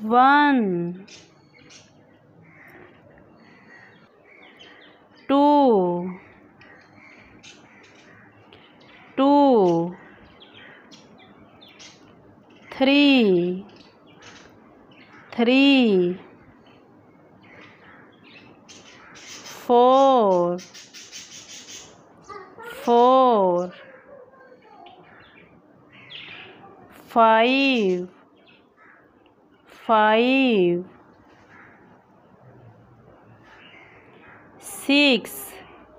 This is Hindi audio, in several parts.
1 2 3 4 5 6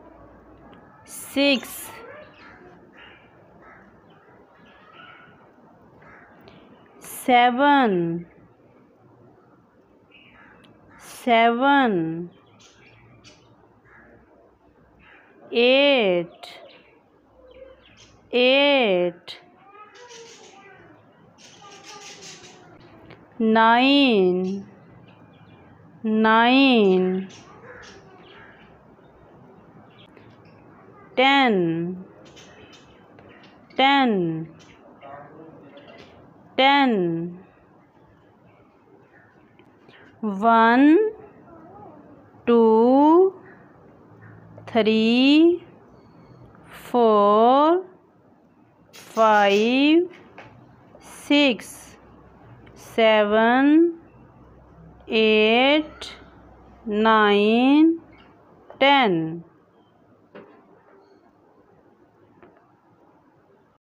7 8 9 10 1 2 3 4 5 6 7 8 9 10